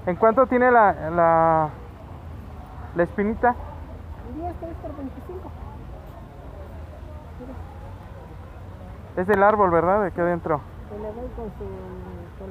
¿En cuánto tiene la espinita? 10, 3 por 25. Mira, Es del árbol, ¿verdad? De aquí adentro. se le doy con